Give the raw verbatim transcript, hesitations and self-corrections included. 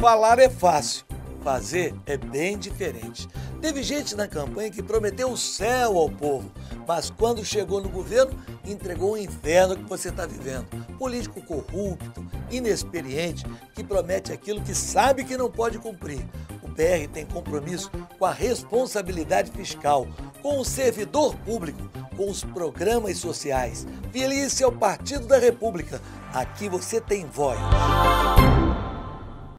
Falar é fácil, fazer é bem diferente. Teve gente na campanha que prometeu o céu ao povo, mas quando chegou no governo, entregou o inferno que você está vivendo. Político corrupto, inexperiente, que promete aquilo que sabe que não pode cumprir. O P R tem compromisso com a responsabilidade fiscal, com o servidor público, com os programas sociais. Filice ao Partido da República. Aqui você tem voz.